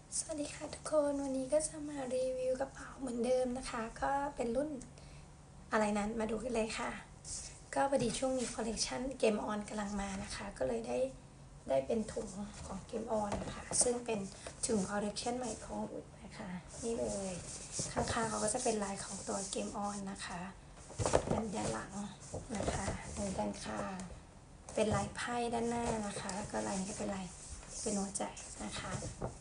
สวัสดีค่ะทุกคนวันนี้ก็จะมารีวิวกระเป๋าเหมือนเดิมนะคะก็เป็นรุ่นอะไรนั้นมาดูกันเลยค่ะก็พอดีช่วงนี้คอลเลกชันเกมออนกำลังมานะคะก็เลยได้เป็นถุงของเกมออนนะคะซึ่งเป็นถุงคอลเลกชันใหม่ของอุดนะคะนี่เลยข้างๆเขาก็จะเป็นลายของตัวเกมออนนะคะด้านหลังนะคะด้านข้างเป็นลายไพ่ด้านหน้านะคะแล้วก็ลายนี้ก็เป็นลายเป็นหัวใจนะคะ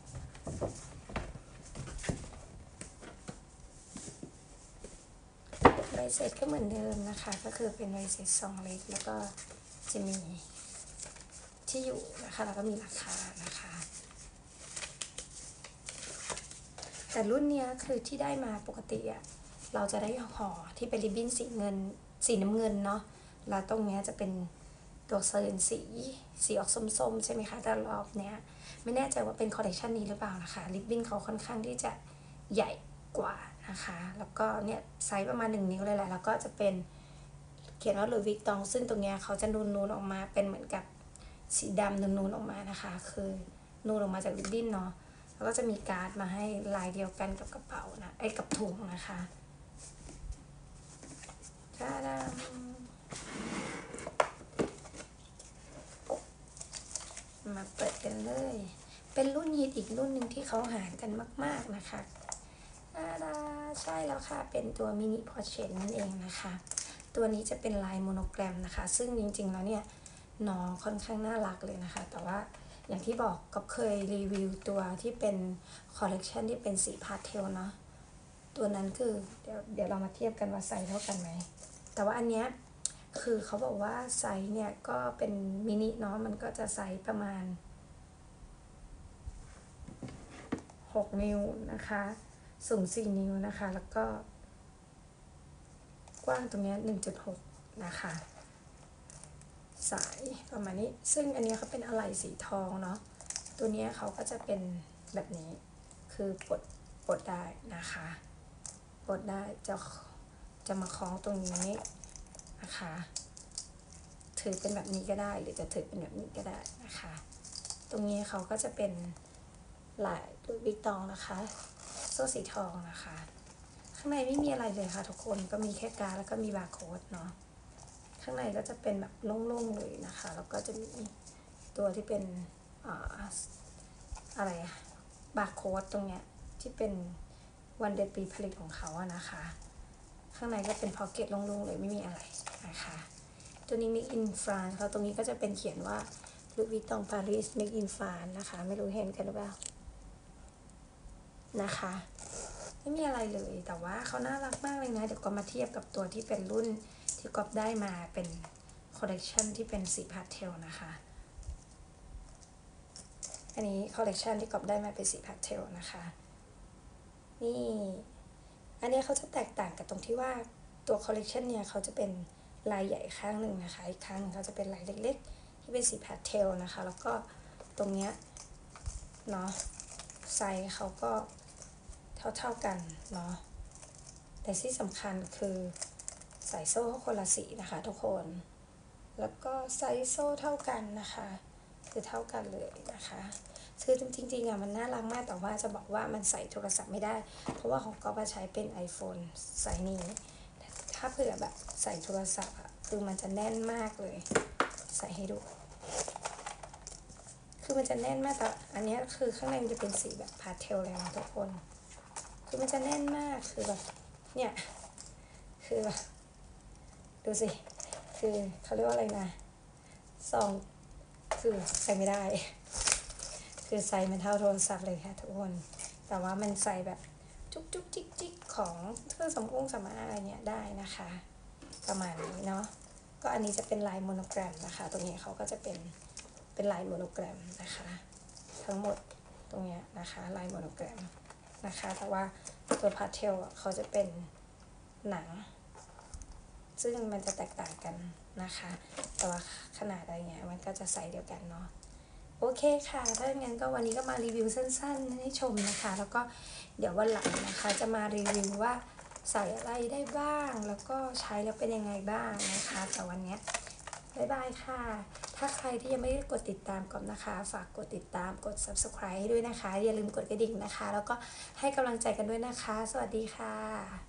ใบเสร็จก็เหมือนเดิมนะคะก็คือเป็นใบเสร็จซองเล็กแล้วก็จะมีที่อยู่นะคะแล้วก็มีราคานะคะแต่รุ่นนี้คือที่ได้มาปกติอะเราจะได้ห่อที่เป็นริบบิ้นสีน้ำเงินเนาะแล้วตรงนี้จะเป็นตัวเซิร์นสีออกส้มๆใช่ไหมคะแต่รอบเนี้ยไม่แน่ใจว่าเป็นคอลเลคชันนี้หรือเปล่านะคะริบบิ้นเขาค่อนข้างที่จะใหญ่กว่านะคะแล้วก็เนี่ยไซส์ประมาณ1 นิ้วเลยแหละแล้วก็จะเป็นเขียนว่าหลุยส์วิกตองซึ่งตรงนี้เขาจะนูนๆออกมาเป็นเหมือนกับสีดำนูนๆออกมานะคะคือนูนออกมาจากริบบิ้นเนาะแล้วก็จะมีการ์ดมาให้ลายเดียวกันกับกระเป๋านะกับถุงนะคะตาดมาเปิดกันเลยเป็นรุ่นฮิตอีกรุ่นหนึ่งที่เขาหากันมากๆนะคะตาดาใช่แล้วค่ะเป็นตัวมินิพอร์เทรตนั่นเองนะคะตัวนี้จะเป็นลายโมโนแกรมนะคะซึ่งจริงๆแล้วเนี่ยน้องค่อนข้างน่ารักเลยนะคะแต่ว่าอย่างที่บอกก็เคยรีวิวตัวที่เป็นคอลเลกชันที่เป็นสีพาสเทลเนาะตัวนั้นคือเดี๋ยวเรามาเทียบกันว่าไซส์เท่ากันไหมแต่ว่าอันเนี้ยคือเขาบอกว่าไซส์เนี่ยก็เป็นมินิเนาะมันก็จะไซส์ประมาณ6 นิ้วนะคะสูง4 นิ้วนะคะแล้วก็กว้างตรงนี้ 1.6 นะคะสายประมาณนี้ซึ่งอันนี้เขาเป็นอะไหล่สีทองเนาะตัวนี้เขาก็จะเป็นแบบนี้คือปลดได้นะคะปลดได้จะมาคล้องตรงนี้นะคะถือเป็นแบบนี้ก็ได้หรือจะถือเป็นแบบนี้ก็ได้นะคะตรงนี้เขาก็จะเป็นลายลุยส์วิกตองนะคะโซ่สีทองนะคะข้างในไม่มีอะไรเลยค่ะทุกคนก็มีแค่การ์ดแล้วก็มีบาร์โค้ดเนาะข้างในก็จะเป็นแบบโล่งๆเลยนะคะแล้วก็จะมีตัวที่เป็นอะไรบาร์โค้ดตรงเนี้ยที่เป็นวันเดือนปีผลิตของเขาอะนะคะข้างในก็เป็นพ็อกเก็ตโล่งๆเลยไม่มีอะไรนะคะตัวนี้ Make in France เขาตรงนี้ก็จะเป็นเขียนว่า Louis Vuitton Paris Make in France นะคะไม่รู้เห็นกันหรือเปล่านะคะไม่มีอะไรเลยแต่ว่าเขาน่ารักมากเลยนะเดี๋ยวก็มาเทียบกับตัวที่เป็นรุ่นที่ก๊อฟได้มาเป็นคอลเลกชันที่เป็นสีพาสเทลนะคะอันนี้คอลเลกชันที่ก๊อฟได้มาเป็นสีพาสเทลนะคะนี่อันนี้เขาจะแตกต่างกับตรงที่ว่าตัวคอลเลกชันเนี่ยเขาจะเป็นลายใหญ่ข้างหนึ่งนะคะอีกข้างเขาจะเป็นลายเล็กๆที่เป็นสีพาสเทลนะคะแล้วก็ตรงเนี้ยเนาะไซส์เขาก็เท่ากันเนาะแต่ที่สำคัญคือใส่โซ่คนละสีนะคะทุกคนแล้วก็ไซส์โซ่เท่ากันนะคะคือเท่ากันเลยนะคะคือจริงๆอะมันน่ารักมากแต่ว่าจะบอกว่ามันใส่โทรศัพท์ไม่ได้เพราะว่าของก็ใช้เป็น iPhone ไซส์นี้ถ้าเผื่อแบบใส่โทรศัพท์อะคือมันจะแน่นมากเลยใส่ให้ดูคือมันจะแน่นมากแต่อันนี้คือข้างในมันจะเป็นสีแบบพาสเทลเลยนะทุกคนคือมันจะแน่นมากคือแบบเนี่ยคือแบบดูสิคือเขาเรียกว่าอะไรนะซองคือใส่ไม่ได้คือใส่มันเท่าโทรศัพท์เลยค่ะทุกคนแต่ว่ามันใส่แบบจุกจุกจิกจิกของเครื่องสำอางอะไรเนี่ยได้นะคะประมาณนี้เนาะก็อันนี้จะเป็นลายโมโนแกรมนะคะตรงนี้เขาก็จะเป็นลายโมโนแกรมนะคะทั้งหมดตรงนี้นะคะลายโมโนแกรมนะคะแต่ว่าตัวพาสเทลเขาจะเป็นหนังซึ่งมันจะแตกต่างกันนะคะแต่ว่าขนาดอะไรเงี้ยมันก็จะไซส์เดียวกันเนาะโอเคค่ะถ้าอย่างนั้นก็วันนี้ก็มารีวิวสั้นๆให้ชมนะคะแล้วก็เดี๋ยววันหลังนะคะจะมารีวิวว่าใส่อะไรได้บ้างแล้วก็ใช้แล้วเป็นยังไงบ้างนะคะแต่วันนี้บ๊ายบายค่ะถ้าใครที่ยังไม่ได้กดติดตามก่อนนะคะฝากกดติดตามกด subscribe ให้ด้วยนะคะอย่าลืมกดกระดิ่งนะคะแล้วก็ให้กำลังใจกันด้วยนะคะสวัสดีค่ะ